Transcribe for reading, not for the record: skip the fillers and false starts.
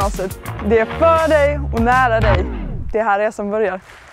gymnasiet. Det är för dig och nära dig. Det är här resan börjar.